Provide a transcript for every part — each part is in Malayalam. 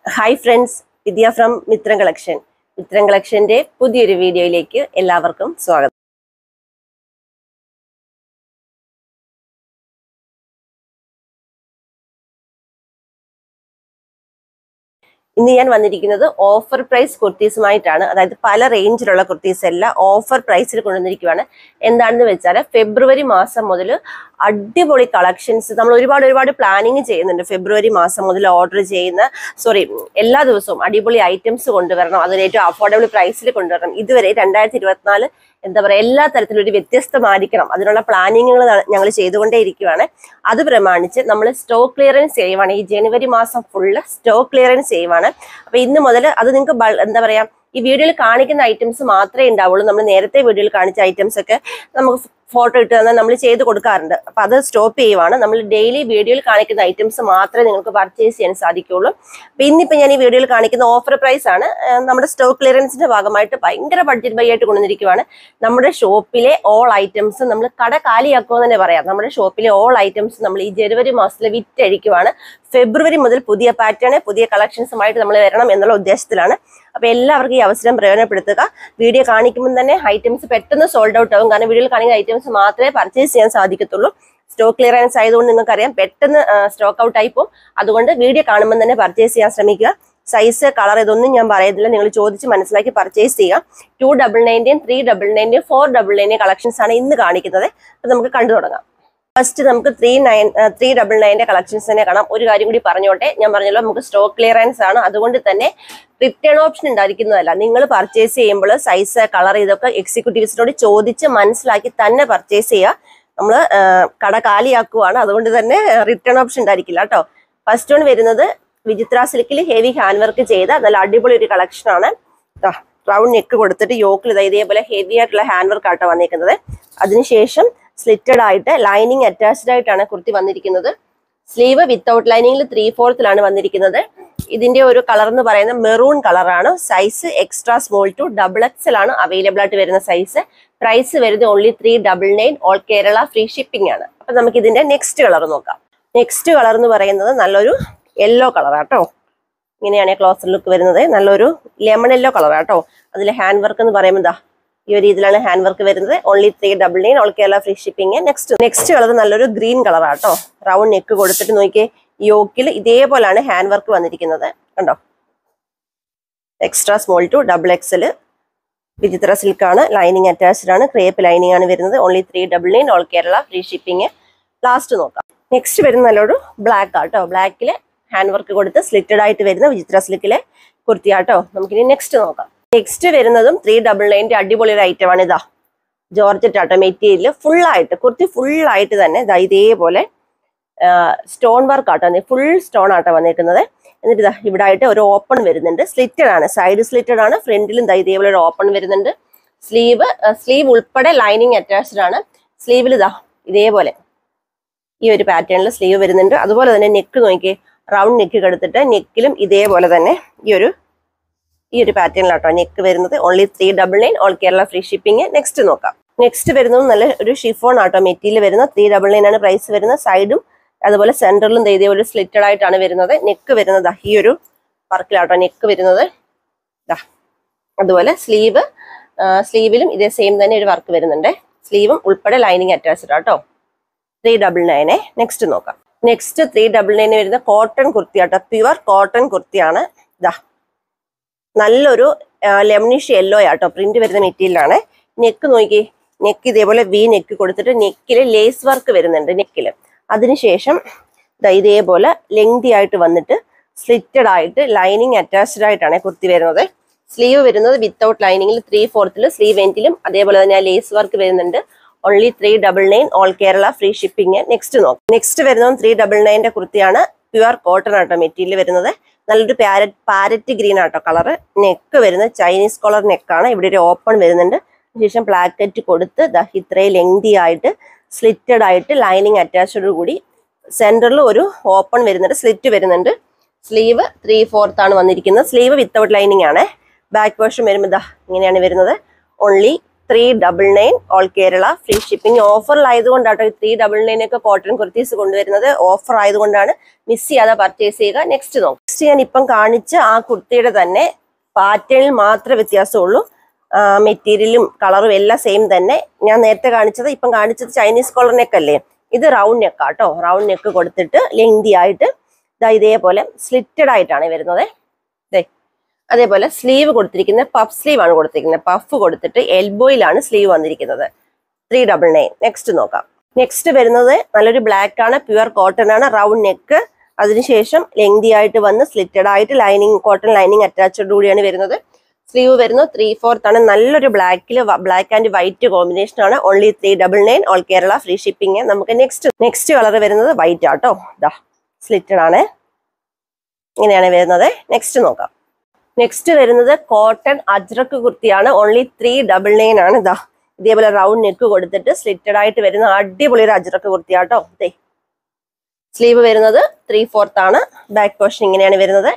Hi friends, Vidya from Mitran Collection. Mitran Collection de pudhiyoru videoyilekku ellavarkkum swagatham. ഇന്ന് ഞാൻ വന്നിരിക്കുന്നത് ഓഫർ പ്രൈസ് കുർത്തീസുമായിട്ടാണ്. അതായത് പല റേഞ്ചിലുള്ള കുർത്തീസ് എല്ലാം ഓഫർ പ്രൈസിൽ കൊണ്ടുവന്നിരിക്കുകയാണ്. എന്താണെന്ന് വെച്ചാൽ ഫെബ്രുവരി മാസം മുതൽ അടിപൊളി കളക്ഷൻസ് നമ്മൾ ഒരുപാട് പ്ലാനിങ് ചെയ്യുന്നുണ്ട്. ഫെബ്രുവരി മാസം മുതൽ ഓർഡർ ചെയ്യുന്ന എല്ലാ ദിവസവും അടിപൊളി ഐറ്റംസ് കൊണ്ടുവരണം, അതിന് ഏറ്റവും അഫോർഡബിൾ പ്രൈസിൽ കൊണ്ടുവരണം. ഇതുവരെ 2024 എന്താ പറയുക, എല്ലാ തരത്തിലും ഒരു വ്യത്യസ്തമായിരിക്കണം, അതിനുള്ള പ്ലാനിങ്ങുകൾ ഞങ്ങൾ ചെയ്തുകൊണ്ടേ ഇരിക്കുകയാണ്. അത് പ്രമാണിച്ച് നമ്മൾ സ്റ്റോക്ക് ക്ലിയറൻസ് ചെയ്യുവാണ്. ഈ ജനുവരി മാസം ഫുള്ള് സ്റ്റോക്ക് ക്ലിയറൻസ് ചെയ്യുവാണ്. അപ്പൊ ഇന്ന് മുതൽ അത് നിങ്ങൾക്ക് എന്താ പറയാ, ഈ വീഡിയോയിൽ കാണിക്കുന്ന ഐറ്റംസ് മാത്രമേ ഉണ്ടാവുള്ളൂ. നമ്മൾ നേരത്തെ വീഡിയോയിൽ കാണിച്ച ഐറ്റംസ് ഒക്കെ നമുക്ക് ഫോട്ടോ ഇട്ട് തന്നാൽ നമ്മൾ ചെയ്ത് കൊടുക്കാറുണ്ട്. അപ്പൊ അത് സ്റ്റോപ്പ് ചെയ്യുവാണ്. നമ്മൾ ഡെയിലി വീഡിയോയിൽ കാണിക്കുന്ന ഐറ്റംസ് മാത്രമേ നിങ്ങൾക്ക് പർച്ചേസ് ചെയ്യാൻ സാധിക്കുള്ളൂ. അപ്പൊ ഇന്നിപ്പോ ഞാൻ ഈ വീഡിയോയിൽ കാണിക്കുന്ന ഓഫർ പ്രൈസ് ആണ്. നമ്മുടെ സ്റ്റോക്ക് ക്ലിയറൻസിന്റെ ഭാഗമായിട്ട് ഭയങ്കര ബഡ്ജറ്റ് ബൈ ആയിട്ട് കൊണ്ടുവന്നിരിക്കുകയാണ്. നമ്മുടെ ഷോപ്പിലെ ഓൾ ഐറ്റംസ് നമ്മൾ കട കാലിയാക്കുമെന്ന് തന്നെ പറയാം. നമ്മുടെ ഷോപ്പിലെ ഓൾ ഐറ്റംസ് നമ്മൾ ഈ ജനുവരി മാസത്തിൽ വിറ്റഴിക്കുവാണ്. ഫെബ്രുവരി മുതൽ പുതിയ പാറ്റേൺ, പുതിയ കളക്ഷൻസുമായിട്ട് നമ്മൾ വരണം എന്നുള്ള ഉദ്ദേശത്തിലാണ്. അപ്പൊ എല്ലാവർക്കും ഈ അവസരം പ്രയോജനപ്പെടുത്തുക. വീഡിയോ കാണിക്കുമ്പോൾ തന്നെ ഐറ്റംസ് പെട്ടെന്ന് സോൾഡ് ഔട്ട് ആവും. കാരണം വീഡിയോയിൽ കാണിക്കുന്ന ഐറ്റംസ് മാത്രമേ പർച്ചേസ് ചെയ്യാൻ സാധിക്കത്തുള്ളൂ. സ്റ്റോക്ക് ക്ലിയറൻസ് ആയതുകൊണ്ട് നിങ്ങൾക്കറിയാം പെട്ടെന്ന് സ്റ്റോക്ക് ഔട്ട് ആയി പോകും. അതുകൊണ്ട് വീഡിയോ കാണുമ്പോൾ തന്നെ പർച്ചേസ് ചെയ്യാൻ ശ്രമിക്കുക. സൈസ്, കളർ ഇതൊന്നും ഞാൻ പറയുന്നില്ല, നിങ്ങൾ ചോദിച്ച് മനസ്സിലാക്കി പർച്ചേസ് ചെയ്യുക. 299, 399, 499 കളക്ഷൻസ് ആണ് ഇന്ന് കാണിക്കുന്നത്. അപ്പൊ നമുക്ക് കണ്ടു തുടങ്ങാം. ഫസ്റ്റ് നമുക്ക് 399 കളക്ഷൻസ് തന്നെ കാണാം. ഒരു കാര്യം കൂടി പറഞ്ഞോട്ടെ, ഞാൻ പറഞ്ഞല്ലോ നമുക്ക് സ്റ്റോക്ക് ക്ലിയറൻസ് ആണ്, അതുകൊണ്ട് തന്നെ റിട്ടേൺ ഓപ്ഷൻ ഉണ്ടായിരിക്കുന്നതല്ല. നിങ്ങൾ പർച്ചേസ് ചെയ്യുമ്പോൾ സൈസ്, കളർ ഇതൊക്കെ എക്സിക്യൂട്ടീവ്സിനോട് ചോദിച്ച് മനസ്സിലാക്കി തന്നെ പർച്ചേസ് ചെയ്യുക. നമ്മൾ കട കാലിയാക്കുവാണ്, അതുകൊണ്ട് തന്നെ റിട്ടേൺ ഓപ്ഷൻ ഉണ്ടായിരിക്കില്ല കേട്ടോ. ഫസ്റ്റ് വൺ വരുന്നത് വിചിത്ര സിൽക്കിൽ ഹെവി ഹാൻഡ് വർക്ക് ചെയ്ത നല്ല അടിപൊളി ഒരു കളക്ഷൻ ആണ്. റൗണ്ട് നെക്ക് കൊടുത്തിട്ട് യോക്കിൽ ഇതേപോലെ ഹെവി ആയിട്ടുള്ള ഹാൻഡ് വർക്ക് ആട്ടോ വന്നിരിക്കുന്നത്. അതിനുശേഷം സ്ലിറ്റഡ് ആയിട്ട് ലൈനിങ് അറ്റാച്ച്ഡ് ആയിട്ടാണ് കുർത്തി വന്നിരിക്കുന്നത്. സ്ലീവ് വിത്തൗട്ട് ലൈനിങ്ങിൽ 3/4 വന്നിരിക്കുന്നത്. ഇതിന്റെ ഒരു കളർ എന്ന് പറയുന്നത് മെറൂൺ കളറാണ്. Size extra small to XXL ആണ് അവൈലബിൾ ആയിട്ട് വരുന്ന സൈസ്. പ്രൈസ് വരുന്നത് only 399, all Kerala free shipping ആണ്. അപ്പൊ നമുക്ക് ഇതിന്റെ നെക്സ്റ്റ് കളർ നോക്കാം. നെക്സ്റ്റ് കളർ എന്ന് പറയുന്നത് നല്ലൊരു യെല്ലോ കളറാട്ടോ. ഇങ്ങനെയാണ് ക്ലോസർ ലുക്ക് വരുന്നത്. നല്ലൊരു ലെമൺ യെല്ലോ കളറാട്ടോ. അതിലെ ഹാൻഡ് വർക്ക് എന്ന് പറയുമ്പോൾ ഈ ഒരു രീതിയിലാണ് ഹാൻഡ് വർക്ക് വരുന്നത്. Only 399, all Kerala free shipping. Next colour നല്ലൊരു ഗ്രീൻ കളറാട്ടോ. റൗണ്ട് നെക്ക് കൊടുത്തിട്ട് നോക്കിയേ, യോക്കിൽ ഇതേപോലാണ് ഹാൻഡ് വർക്ക് വന്നിരിക്കുന്നത്. കണ്ടോ, extra small to XXL. Vichitra സിൽക്കാണ്, ലൈനിങ് അറ്റാച്ച്ഡ് ആണ്, ക്രേപ്പ് ലൈനിങ് ആണ് വരുന്നത്. Only 399, all Kerala free shipping. Last നോക്കാം. നെക്സ്റ്റ് വരുന്ന നല്ലൊരു ബ്ലാക്ക് ആട്ടോ. ബ്ലാക്കില് ഹാൻഡ് വർക്ക് കൊടുത്ത് സ്ലിറ്റഡ് ആയിട്ട് വരുന്ന വിചിത്ര സിൽക്കിലെ കുർത്തിയാട്ടോ. നമുക്കിനി നെക്സ്റ്റ് നോക്കാം. നെക്സ്റ്റ് വരുന്നതും 399 അടിപൊളി ഒരു ഐറ്റം ആണ്. ഇതാ ജോർജറ്റ് ആട്ടോ മെറ്റീരിയൽ, ഫുള്ളായിട്ട് കുർത്തി ഫുള്ളായിട്ട് തന്നെ ഇതേപോലെ സ്റ്റോൺ വർക്ക് ആട്ടോ, ഫുൾ സ്റ്റോൺ ആട്ടോ വന്നിരിക്കുന്നത്. എന്നിട്ട് ഇതാ ഇവിടെ ആയിട്ട് ഒരു ഓപ്പൺ വരുന്നുണ്ട്. സ്ലിറ്റഡ് ആണ്, സൈഡ് സ്ലിറ്റഡ് ആണ്. ഫ്രണ്ടിലും ഇതേപോലെ ഒരു ഓപ്പൺ വരുന്നുണ്ട്. സ്ലീവ് ഉൾപ്പെടെ ലൈനിങ് അറ്റാച്ച്ഡ് ആണ്. സ്ലീവിൽ ഇതേപോലെ ഈ ഒരു പാറ്റേണിൽ സ്ലീവ് വരുന്നുണ്ട്. അതുപോലെ തന്നെ നെക്ക് നോക്കി, റൗണ്ട് നെക്ക് എടുത്തിട്ട് നെക്കിലും ഇതേപോലെ തന്നെ ഈ ഒരു പാറ്റേണിലാട്ടോ നെക്ക് വരുന്നത്. Only 399, all Kerala free shipping. Next നോക്കാം. നെക്സ്റ്റ് വരുന്നത് നല്ല ഒരു ഷിഫോൺ ആട്ടോ മെറ്റീരിയൽ വരുന്ന 399 ആണ് പ്രൈസ് വരുന്നത്. സൈഡും അതുപോലെ സെന്ററിലും ഇതേപോലെ സ്ലിറ്റഡ് ആയിട്ടാണ് വരുന്നത്. നെക്ക് വരുന്നത് ഈ ഒരു വർക്കിലാട്ടോ നെക്ക് വരുന്നത്. അതുപോലെ സ്ലീവിലും ഇതേ സെയിം തന്നെ ഒരു വർക്ക് വരുന്നുണ്ട്. സ്ലീവും ഉൾപ്പെടെ ലൈനിങ് അറ്റാച്ച്ഡ് ആട്ടോ. 399. നെക്സ്റ്റ് നോക്കാം. നെക്സ്റ്റ് 399 വരുന്ന കോട്ടൺ കുർത്തി ആട്ടോ. പ്യുവർ കോട്ടൺ കുർത്തിയാണ്. നല്ലൊരു ലെമണിഷ് യെല്ലോ ആട്ടോ പ്രിന്റ് വരുന്ന മെറ്റീരിയലാണ്. നെക്ക് നോക്കി, നെക്ക് ഇതേപോലെ വി നെക്ക് കൊടുത്തിട്ട് നെക്കില് ലേസ് വർക്ക് വരുന്നുണ്ട് നെക്കില്. അതിനുശേഷം ഇതേപോലെ ലെങ്തി ആയിട്ട് വന്നിട്ട് സ്ലിറ്റഡ് ആയിട്ട് ലൈനിങ് അറ്റാച്ച്ഡ് ആയിട്ടാണ് കുർത്തി വരുന്നത്. സ്ലീവ് വരുന്നത് വിത്തൗട്ട് ലൈനിങ്ങിൽ 3/4 സ്ലീവ് എൻഡിലും അതേപോലെ തന്നെ ലേസ് വർക്ക് വരുന്നുണ്ട്. Only 399, all Kerala free shipping. Next നോക്കാം. നെക്സ്റ്റ് വരുന്നത് 399 കുർത്തിയാണ്. പ്യുവർ കോട്ടൺ ആട്ടോ മെറ്റീരിയൽ വരുന്നത്. നല്ലൊരു പാരറ്റ് ഗ്രീൻ ആട്ടോ കളറ്. നെക്ക് വരുന്നത് ചൈനീസ് കോളർ നെക്കാണ്. ഇവിടെ ഒരു ഓപ്പൺ വരുന്നുണ്ട്. ശേഷം പ്ലാക്കറ്റ് കൊടുത്ത് ഇത്രയും ലെങ്തി ആയിട്ട് സ്ലിറ്റഡ് ആയിട്ട് ലൈനിങ് അറ്റാച്ച്ഡ് കൂടി സെന്ററിൽ ഒരു ഓപ്പൺ വരുന്നുണ്ട്, സ്ലിറ്റ് വരുന്നുണ്ട്. സ്ലീവ് 3/4 ആണ് വന്നിരിക്കുന്നത്. സ്ലീവ് വിത്തൗട്ട് ലൈനിങ് ആണ്. ബാക്ക് പോർഷൻ വരുമ്പോൾ ഇങ്ങനെയാണ് വരുന്നത്. Only 399 all Kerala free shipping. ഓഫറിലായതുകൊണ്ടാട്ടോ ഈ 399 ഒക്കെ കോട്ടൺ കുർത്തീസ് കൊണ്ടുവരുന്നത്. ഓഫർ ആയതുകൊണ്ടാണ്, മിസ് ചെയ്യാതെ പർച്ചേസ് ചെയ്യുക. നെക്സ്റ്റ് നോക്കാം. നെക്സ്റ്റ് ഞാൻ ഇപ്പം കാണിച്ച ആ കുർത്തിയുടെ തന്നെ പാറ്റേണിൽ മാത്രമേ വ്യത്യാസമുള്ളൂ. മെറ്റീരിയലും കളറും എല്ലാം സെയിം തന്നെ. ഞാൻ നേരത്തെ കാണിച്ചത്, ഇപ്പം കാണിച്ചത് ചൈനീസ് കോളർ നെക്ക് അല്ലേ, ഇത് റൗണ്ട് നെക്കാട്ടോ. റൗണ്ട് നെക്ക് കൊടുത്തിട്ട് ലെങ്തി ആയിട്ട് ഇതേപോലെ സ്ലിറ്റഡ് ആയിട്ടാണ് വരുന്നത്. അതേപോലെ സ്ലീവ് കൊടുത്തിരിക്കുന്നത് പഫ് സ്ലീവ് ആണ് കൊടുത്തിരിക്കുന്നത്. പഫ് കൊടുത്തിട്ട് എൽബോയിലാണ് സ്ലീവ് വന്നിരിക്കുന്നത്. 399. നെക്സ്റ്റ് നോക്കാം. നെക്സ്റ്റ് വരുന്നത് നല്ലൊരു ബ്ലാക്ക് ആണ്, പ്യുവർ കോട്ടൺ ആണ്, റൗണ്ട് നെക്ക്. അതിനുശേഷം ലെങ്തി ആയിട്ട് വന്ന് സ്ലിറ്റഡ് ആയിട്ട് ലൈനിങ്, കോട്ടൺ ലൈനിങ് അറ്റാച്ച്ഡ് കൂടിയാണ് വരുന്നത്. സ്ലീവ് വരുന്നത് 3/4 ആണ്. നല്ലൊരു ബ്ലാക്ക് ആൻഡ് വൈറ്റ് കോമ്പിനേഷൻ ആണ്. Only 399 all Kerala free shipping. നമുക്ക് നെക്സ്റ്റ് കളർ വരുന്നത് വൈറ്റ് ആട്ടോ. സ്ലിറ്റഡ് ആണ്, ഇങ്ങനെയാണ് വരുന്നത്. നെക്സ്റ്റ് നോക്കാം. നെക്സ്റ്റ് വരുന്നത് കോട്ടൺ അജ്രക്ക് കുർത്തിയാണ്. ഓൺലി 399 ആണ്. ഇതേപോലെ റൗണ്ട് നെക്ക് കൊടുത്തിട്ട് സ്ലിറ്റഡ് ആയിട്ട് വരുന്ന അടിപൊളി ഒരു അജ്രക്ക് കുർത്തിയാട്ടോ. സ്ലീവ് വരുന്നത് 3/4 ആണ്. ബാക്ക് പോർഷൻ ഇങ്ങനെയാണ് വരുന്നത്.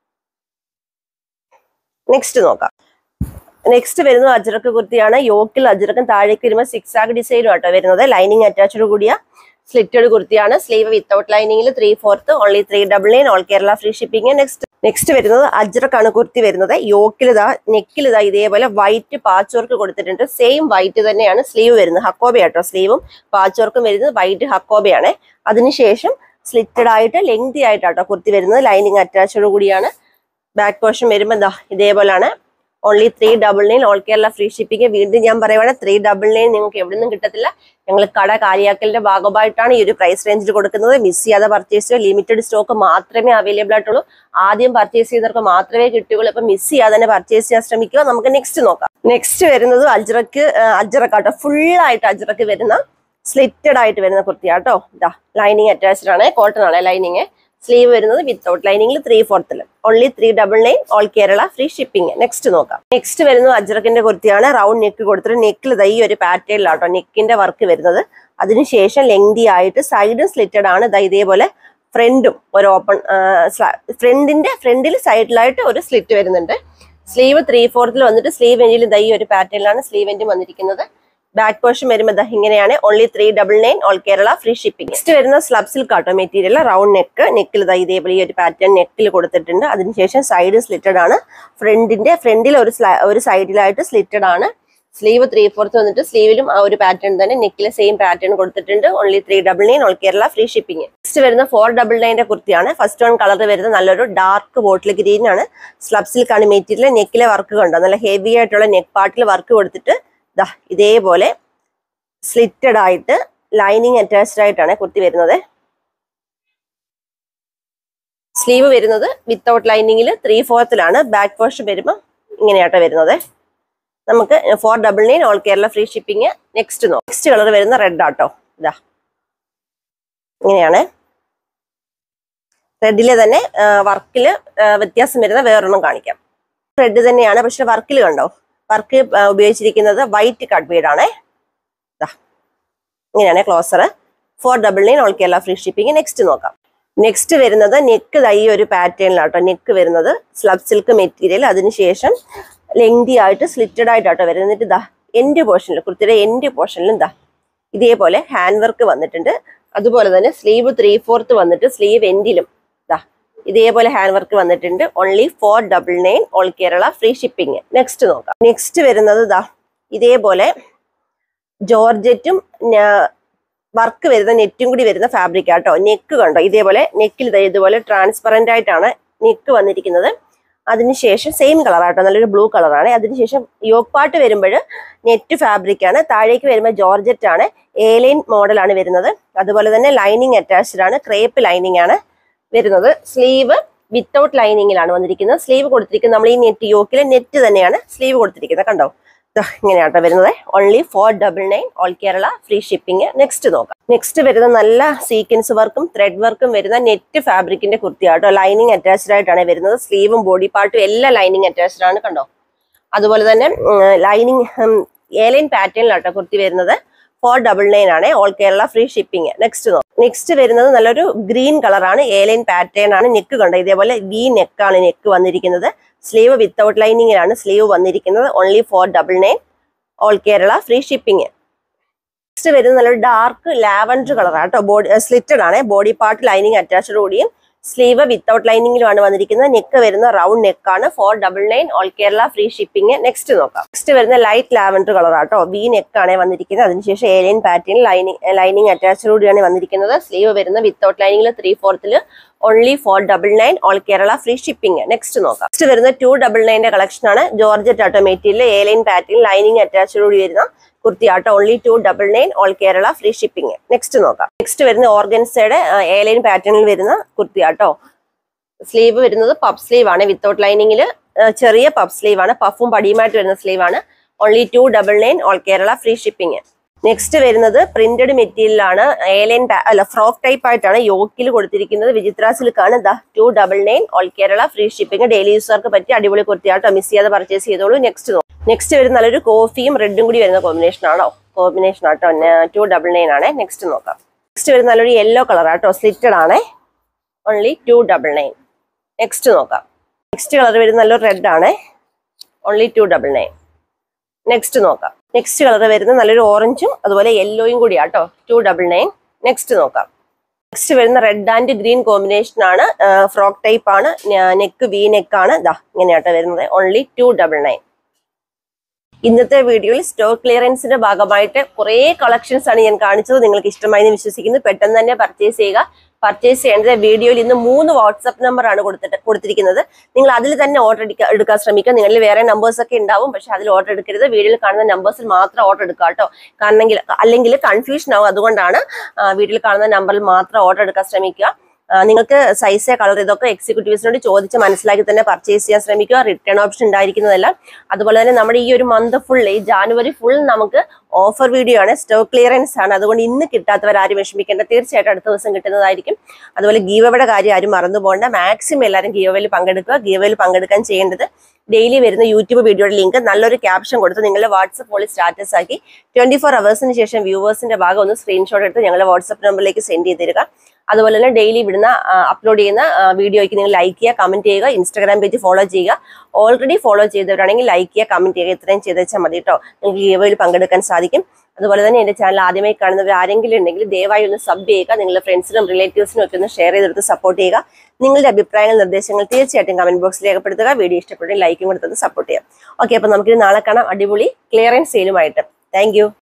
നെക്സ്റ്റ് നോക്കാം. നെക്സ്റ്റ് വരുന്നത് അജ്രക്ക് കുർത്തിയാണ്. യോക്കിൽ അജ്രക്കും താഴേക്ക് വരുമ്പോൾ 6 ആഗ് ഡിസൈനും ആട്ടോ വരുന്നത്. ലൈനിങ് അറ്റാച്ച്ഡ് കൂടിയ സ്ലിറ്റഡ് കുർത്തിയാണ്. സ്ലീവ് വിത്തൗട്ട് ലൈനിങ്ങിൽ 3/4, only 399 all Kerala free shipping. Next വരുന്നത് അജ്രക്കാണ് കുർത്തി വരുന്നത്. യോക്കിൽ നെക്കിൽ ഇതേപോലെ വൈറ്റ് പാച്ച് വർക്ക് കൊടുത്തിട്ടുണ്ട്. സെയിം വൈറ്റ് തന്നെയാണ് സ്ലീവ് വരുന്നത്. ഹക്കോബയാട്ടോ സ്ലീവും പാച്ച് വർക്കും വരുന്നത്. വൈറ്റ് ഹക്കോബയാണ്. അതിനുശേഷം സ്ലിറ്റഡ് ആയിട്ട് ലെങ്തി ആയിട്ടാട്ടോ കുർത്തി വരുന്നത്. ലൈനിങ് അറ്റാച്ച്ഡ് കൂടിയാണ്. ബാക്ക് പോർഷൻ വരുമ്പോൾ ഇതേപോലെയാണ്. Only 399 all Kerala free shipping. വീണ്ടും ഞാൻ പറയുവാണ്, 399 നിങ്ങൾക്ക് എവിടെ നിന്നും കിട്ടത്തില്ല. ഞങ്ങൾ കട കാലിയാക്കലിന്റെ ഭാഗമായിട്ടാണ് ഈ ഒരു പ്രൈസ് റേഞ്ചിൽ കൊടുക്കുന്നത്. മിസ് ചെയ്യാതെ പർച്ചേസ് ചെയ്യുക. ലിമിറ്റഡ് സ്റ്റോക്ക് മാത്രമേ അവൈലബിൾ ആയിട്ടുള്ളൂ. ആദ്യം പർച്ചേസ് ചെയ്തവർക്ക് മാത്രമേ കിട്ടുകയുള്ളൂ. അപ്പൊ മിസ് ചെയ്യാതെ തന്നെ പർച്ചേസ് ചെയ്യാൻ ശ്രമിക്കുക. നമുക്ക് നെക്സ്റ്റ് നോക്കാം. നെക്സ്റ്റ് വരുന്നത് അജ്രക്കാട്ടോ. ഫുൾ ആയിട്ട് അജ്രക്ക് വരുന്ന സ്ലിറ്റഡ് ആയിട്ട് വരുന്ന കുർത്തിയാട്ടോ. ലൈനിങ് അറ്റാച്ച്ഡ് ആണ്, കോട്ടൺ ആണ് ലൈനിങ്. സ്ലീവ് വരുന്നത് വിത്തൗട്ട് ലൈനിങ്ങിൽ 3/4, only 399 all Kerala free shipping. Next നോക്കാം. നെക്സ്റ്റ് വരുന്നത് അജ്രക്കിന്റെ കുർത്തിയാണ്. റൗണ്ട് നെക്ക് കൊടുത്തിട്ട് നെക്കിൽ ഈ ഒരു പാറ്റേണിലാട്ടോ നെക്കിന്റെ വർക്ക് വരുന്നത്. അതിനുശേഷം ലെങ്തി ആയിട്ട് സൈഡും സ്ലിറ്റഡ് ആണ്. ഇതേപോലെ ഫ്രണ്ടും ഒരു ഓപ്പൺ, ഫ്രണ്ടിൽ സൈഡിലായിട്ട് ഒരു സ്ലിറ്റ് വരുന്നുണ്ട്. സ്ലീവ് 3/4 വന്നിട്ട് സ്ലീവ് എൻഡിൽ ഈ ഒരു പാറ്റേണിലാണ് സ്ലീവ് എൻഡ് വന്നിരിക്കുന്നത്. ബാക്ക് പോർഷൻ വരുമ്പോൾ ഇങ്ങനെയാണ്. Only 399 all Kerala free shipping. Next വരുന്ന സ്ലബ് സിൽക്ക് ആട്ടോ മെറ്റീരിയൽ. റൗണ്ട് നെക്കിൽ ഇതേപോലെ ഈ ഒരു പാറ്റേൺ നെക്കിൽ കൊടുത്തിട്ടുണ്ട്. അതിനുശേഷം സൈഡ് സ്ലിറ്റഡ് ആണ്. ഫ്രണ്ടിൽ ഒരു സൈഡിലായിട്ട് സ്ലിറ്റഡ് ആണ്. സ്ലീവ് 3/4 വന്നിട്ട് സ്ലീവിലും ആ ഒരു പാറ്റേൺ തന്നെ, നെക്കിലെ സെയിം പാറ്റേൺ കൊടുത്തിട്ടുണ്ട്. Only 399 all Kerala free shipping. Next വരുന്ന 499 കുർത്തിയാണ്. ഫസ്റ്റ് വൺ കളർ വരുന്നത് നല്ലൊരു ഡാർക്ക് ബോട്ടിൽ ഗ്രീൻ ആണ്. സ്ലബ് സിൽക്ക് ആണ് മെറ്റീരിയൽ. നെക്കിലെ വർക്ക് കണ്ടോ, നല്ല ഹെവി ആയിട്ടുള്ള നെക്ക് പാർട്ടിൽ വർക്ക് കൊടുത്തിട്ട് ഇതേപോലെ സ്ലിറ്റഡ് ആയിട്ട് ലൈനിങ് അറ്റാച്ച്ഡ് ആയിട്ടാണ് കുർത്തി വരുന്നത്. സ്ലീവ് വരുന്നത് വിത്തൗട്ട് ലൈനിങ്ങിൽ 3/4 ബാക്ക് പോർഷൻ വരുമ്പോൾ ഇങ്ങനെയാട്ടോ വരുന്നത്. നമുക്ക് 499 all Kerala free shipping. Next colour വരുന്ന റെഡ് ആട്ടോ. ഇങ്ങനെയാണ്. റെഡിലെ തന്നെ വർക്കിൽ വ്യത്യാസം വരുന്ന വേറൊന്നും കാണിക്കാം. റെഡ് തന്നെയാണ്, പക്ഷെ വർക്കിൽ കണ്ടോ, വർക്ക് ഉപയോഗിച്ചിരിക്കുന്നത് വൈറ്റ് കട്ട് ബീഡ് ആണ്. ഇങ്ങനെയാണ് closure. 499 all Kerala free shipping. Next നോക്കാം. നെക്സ്റ്റ് വരുന്നത് നെക്ക് ഈ ഒരു പാറ്റേണിലാട്ടോ നെക്ക് വരുന്നത്. Slub silk material. അതിനുശേഷം ലെങ്തി ആയിട്ട് സ്ലിറ്റഡ് ആയിട്ടാട്ടോ വരുന്നത്. എന്നിട്ട് എൻഡ് പോർഷനിൽ, കുർത്തിയുടെ എൻഡ് പോർഷനിലും ഇതേപോലെ ഹാൻഡ് വർക്ക് വന്നിട്ടുണ്ട്. അതുപോലെ തന്നെ സ്ലീവ് 3/4 വന്നിട്ട് സ്ലീവ് എൻഡിലും ഇതേപോലെ ഹാൻഡ് വർക്ക് വന്നിട്ടുണ്ട്. Only 499 all Kerala free shipping. Next നോക്കാം. നെക്സ്റ്റ് വരുന്നത് ഇതേപോലെ ജോർജറ്റും വർക്ക് വരുന്ന നെറ്റും കൂടി വരുന്ന ഫാബ്രിക് ആട്ടോ. നെക്ക് കണ്ടോ, ഇതേപോലെ നെക്കിൽ ഇതുപോലെ ട്രാൻസ്പെറന്റ് ആയിട്ടാണ് നെക്ക് വന്നിരിക്കുന്നത്. അതിനുശേഷം സെയിം കളറാട്ടോ, നല്ലൊരു ബ്ലൂ കളറാണ്. അതിനുശേഷം യോക്ക് പാർട്ട് വരുമ്പോൾ നെറ്റ് ഫാബ്രിക് ആണ്. താഴേക്ക് വരുമ്പോൾ ജോർജറ്റ് ആണ്. എ-ലൈൻ മോഡലാണ് വരുന്നത്. അതുപോലെ തന്നെ ലൈനിങ് അറ്റാച്ച്ഡ് ആണ്. ക്രേപ്പ് ലൈനിങ് ആണ് വരുന്നത്. സ്ലീവ് വിത്തൗട്ട് ലൈനിങ്ങിലാണ് വന്നിരിക്കുന്നത്. സ്ലീവ് കൊടുത്തിരിക്കുന്നത് നമ്മൾ ഈ നെറ്റ് യോക്കിലെ നെറ്റ് തന്നെയാണ് സ്ലീവ് കൊടുത്തിരിക്കുന്നത്. കണ്ടോ, ഇങ്ങനെയാട്ടോ വരുന്നത്. Only 499 all Kerala free shipping. Next നോക്കാം. നെക്സ്റ്റ് വരുന്ന നല്ല സീക്വൻസ് വർക്കും ത്രെഡ് വർക്കും വരുന്ന നെറ്റ് ഫാബ്രിക്കിന്റെ കുർത്തിയാട്ടോ. ലൈനിങ് അറ്റാച്ച്ഡ് ആയിട്ടാണ് വരുന്നത്. സ്ലീവും ബോഡി പാർട്ടും എല്ലാം ലൈനിങ് അറ്റാച്ച്ഡ് ആണ്. കണ്ടോ, അതുപോലെ തന്നെ ലൈനിങ് എ-ലൈൻ പാറ്റേണിലാട്ടോ കുർത്തി വരുന്നത്. 499 ആണ് all Kerala free shipping. Next വരുന്നത് നല്ലൊരു ഗ്രീൻ കളറാണ്. എ-ലൈൻ പാറ്റേൺ ആണ്. നെക്ക് കണ്ടോ, ഇതേപോലെ വി നെക്കാണ് നെക്ക് വന്നിരിക്കുന്നത്. സ്ലീവ് വിത്തൗട്ട് ലൈനിങ്ങിലാണ് സ്ലീവ് വന്നിരിക്കുന്നത്. Only 499 all Kerala free shipping. Next വരുന്നത് നല്ലൊരു ഡാർക്ക് ലാവൻഡർ കളറാണ് കേട്ടോ. ബോഡി സ്ലിറ്റഡ് ആണ്. ബോഡി പാർട്ട് ലൈനിങ് അറ്റാച്ച്ഡ് കൂടിയും സ്ലീവ് വിത്തൗട്ട് ലൈനിങ്ങിലുമാണ് വന്നിരിക്കുന്നത്. നെക്ക് വരുന്ന റൗണ്ട് നെക്കാണ്. 499 all Kerala free shipping. Next നോക്കാം. നെക്സ്റ്റ് വരുന്ന ലൈറ്റ് ലാവൻഡർ കളറാട്ടോ. വി നെക്കാണ് വന്നിരിക്കുന്നത്. അതിനുശേഷം ഏലിയൻ പാറ്റേൺ ലൈനിങ് അറ്റാച്ച്ഡ് കൂടിയാണ് വന്നിരിക്കുന്നത്. സ്ലീവ് വരുന്ന വിത്തൗട്ട് ലൈനിങ്ങിൽ 3/4 only 499 all Kerala free shipping. Next നോക്കാം. നെക്സ്റ്റ് വരുന്ന 299 കളക്ഷൻ ആണ്. ജോർജറ്റ് ആട്ടോ material, A line pattern lining attached കൂടി വരുന്ന കുർത്തി ആട്ടോ. Only 299 all Kerala free shipping. Next നോക്കാം. നെക്സ്റ്റ് വരുന്ന ഓർഗൻസയുടെ ഏലിയൻ പാറ്റേണിൽ വരുന്ന കുർത്തി ആട്ടോ. സ്ലീവ് വരുന്നത് പഫ് സ്ലീവ് ആണ്. വിത്തൗട്ട് ലൈനിങ്ങിൽ ചെറിയ പഫ് സ്ലീവ് ആണ്. പഫും പടിയുമായിട്ട് വരുന്ന സ്ലീവ് ആണ്. Only 299 all Kerala free shipping. Next വരുന്നത് പ്രിന്റഡ് മെറ്റീരിയലാണ്. ഏലിയൻ ഫ്രോക്ക് ടൈപ്പ് ആയിട്ടാണ് യോക്കിൽ കൊടുത്തിരിക്കുന്നത്. വിചിത്ര സിൽക്കാണ്. 299 all Kerala free shipping. Daily യൂസർക്ക് പറ്റി അടിപൊളി കുർത്തിയാട്ടോ. മിസ് ചെയ്യാതെ പർച്ചേസ് ചെയ്തോളൂ. നെക്സ്റ്റ് വരുന്ന നല്ലൊരു കോഫിയും റെഡും കൂടി വരുന്ന കോമ്പിനേഷൻ ആട്ടോ. 299 ആണ്. നെക്സ്റ്റ് നോക്കാം. നെക്സ്റ്റ് വരുന്ന നല്ലൊരു യെല്ലോ കളർ ആട്ടോ. സ്ലിറ്റഡ് ആണ്. ഓൺലി 299. നെക്സ്റ്റ് നോക്കാം. നെക്സ്റ്റ് കളർ വരുന്ന നല്ലൊരു റെഡ് ആണ്. ഓൺലി 299. നെക്സ്റ്റ് നോക്കാം. നെക്സ്റ്റ് കളർ വരുന്ന നല്ലൊരു ഓറഞ്ചും അതുപോലെ യെല്ലോയും കൂടി ആട്ടോ. 299. നെക്സ്റ്റ് നോക്കാം. നെക്സ്റ്റ് വരുന്ന റെഡ് ആൻഡ് ഗ്രീൻ കോമ്പിനേഷൻ ആണ്. ഫ്രോക്ക് ടൈപ്പ് ആണ്. നെക്ക് വി നെക്കാണ്. ഇങ്ങനെയാട്ടോ വരുന്നത്. ഓൺലി 299. ഇന്നത്തെ വീഡിയോയിൽ സ്റ്റോക്ക് ക്ലിയറൻസിന്റെ ഭാഗമായിട്ട് കുറേ കളക്ഷൻസ് ആണ് ഞാൻ കാണിച്ചത്. നിങ്ങൾക്ക് ഇഷ്ടമായി എന്ന് വിശ്വസിക്കുന്നു. പെട്ടെന്ന് തന്നെ പർച്ചേസ് ചെയ്യുക. പർച്ചേസ് ചെയ്യേണ്ടത് വീഡിയോയിൽ ഇന്ന് 3 വാട്സ്ആപ്പ് നമ്പർ ആണ് കൊടുത്തിരിക്കുന്നത്. നിങ്ങൾ അതിൽ തന്നെ ഓർഡർ എടുക്കാൻ ശ്രമിക്കുക. നിങ്ങളിൽ വേറെ നമ്പേഴ്സ് ഒക്കെ ഉണ്ടാവും, പക്ഷെ അതിൽ ഓർഡർ എടുക്കരുത്. വീഡിയോയിൽ കാണുന്ന നമ്പേഴ്സിൽ മാത്രം ഓർഡർ എടുക്കുക കേട്ടോ. അല്ലെങ്കിൽ കൺഫ്യൂഷൻ ആവും. അതുകൊണ്ടാണ് വീഡിയോയിൽ കാണുന്ന നമ്പറിൽ മാത്രം ഓർഡർ എടുക്കാൻ ശ്രമിക്കുക. നിങ്ങൾക്ക് സൈസ് കളർ ഇതൊക്കെ എക്സിക്യൂട്ടീവ്സിനോട് ചോദിച്ച് മനസ്സിലാക്കി തന്നെ പർച്ചേസ് ചെയ്യാൻ ശ്രമിക്കുക. റിട്ടേൺ ഓപ്ഷൻ ഉണ്ടായിരിക്കുന്നതല്ല. അതുപോലെ തന്നെ നമ്മുടെ ഈ ഒരു മന്ത് ഫുൾ, ഈ ജാനുവരി ഫുൾ നമുക്ക് ഓഫർ വീഡിയോ ആണ്. സ്റ്റോക്ക് ക്ലിയറൻസ് ആണ്. അതുകൊണ്ട് ഇന്ന് കിട്ടാത്തവരാരും വിഷമിക്കേണ്ട. തീർച്ചയായിട്ടും അടുത്ത ദിവസം കിട്ടുന്നതായിരിക്കും. അതുപോലെ ഗീവയുടെ കാര്യം ആരും മറന്നു പോകേണ്ട. മാക്സിമം എല്ലാവരും ഗീവയിൽ പങ്കെടുക്കുക. ഗീവയിൽ പങ്കെടുക്കാൻ ചെയ്യേണ്ടത് ഡെയിലി വരുന്ന യൂട്യൂബ് വീഡിയോയുടെ ലിങ്ക് നല്ലൊരു ക്യാപ്ഷൻ കൊടുത്ത് നിങ്ങളുടെ വാട്സ്ആപ്പ് വഴി സ്റ്റാറ്റസ് ആക്കി 24 hours ശേഷം വ്യൂവേഴ്സിന്റെ ഭാഗം ഒന്ന് സ്ക്രീൻഷോട്ട് എടുത്ത് ഞങ്ങളുടെ വാട്സ്ആപ്പ് നമ്പറിലേക്ക് സെൻഡ് ചെയ്ത് തരിക. അതുപോലെ തന്നെ ഡെയിലി വിടുന്ന അപ്ലോഡ് ചെയ്യുന്ന വീഡിയോയ്ക്ക് നിങ്ങൾ ലൈക്ക് ചെയ്യുക, കമന്റ് ചെയ്യുക. ഇൻസ്റ്റാഗ്രാം പേജ് ഫോളോ ചെയ്യുക. ഓൾറെഡി ഫോളോ ചെയ്തവരാണെങ്കിൽ ലൈക്ക് ചെയ്യുക, കമന്റ് ചെയ്യുക. ഇത്രയും ചെയ്ത് വെച്ചാൽ മതി കേട്ടോ. നിങ്ങൾക്ക് ഗീവയിൽ പങ്കെടുക്കാൻ സാധിക്കും. അതുപോലെ തന്നെ എന്റെ ചാനൽ ആദ്യമായി കാണുന്നവർ ആരെങ്കിലും ഉണ്ടെങ്കിൽ ദയവായി ഒന്ന് സബ് ചെയ്യുക. നിങ്ങളുടെ ഫ്രണ്ട്സിനും റിലേറ്റീവ്സിനും ഒക്കെ ഒന്ന് ഷെയർ ചെയ്തെടുത്ത് സപ്പോർട്ട് ചെയ്യുക. നിങ്ങളുടെ അഭിപ്രായങ്ങൾ, നിർദ്ദേശങ്ങൾ തീർച്ചയായിട്ടും കമന്റ് ബോക്സിൽ രേഖപ്പെടുത്തുക. വീഡിയോ ഇഷ്ടപ്പെട്ടെങ്കിൽ ലൈക്കും കൊടുത്തത് സപ്പോർട്ട് ചെയ്യാം. ഓക്കെ, അപ്പൊ നമുക്കിത് നാളെ കാണാം അടിപൊളി ക്ലിയറൻസ് സെയിലുമായിട്ട്. Thank you.